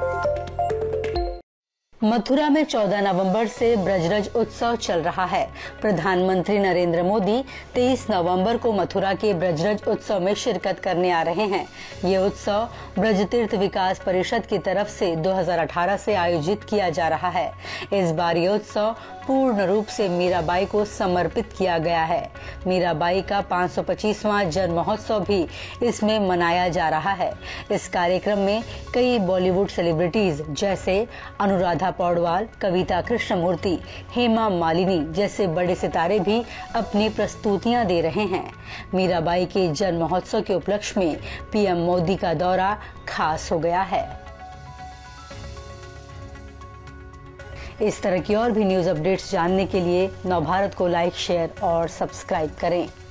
मथुरा में 14 नवंबर से ब्रजरज उत्सव चल रहा है। प्रधानमंत्री नरेंद्र मोदी 23 नवंबर को मथुरा के ब्रजरज उत्सव में शिरकत करने आ रहे हैं। ये उत्सव ब्रज तीर्थ विकास परिषद की तरफ से 2018 से आयोजित किया जा रहा है। इस बार ये उत्सव पूर्ण रूप से मीराबाई को समर्पित किया गया है। मीराबाई का 525वां जन्म महोत्सव भी इसमें मनाया जा रहा है। इस कार्यक्रम में कई बॉलीवुड सेलिब्रिटीज जैसे अनुराधा पौडवाल, कविता कृष्णमूर्ति, हेमा मालिनी जैसे बड़े सितारे भी अपनी प्रस्तुतियां दे रहे हैं। मीराबाई के जन्म महोत्सव के उपलक्ष्य में पीएम मोदी का दौरा खास हो गया है। इस तरह की और भी न्यूज अपडेट्स जानने के लिए नवभारत को लाइक, शेयर और सब्सक्राइब करें।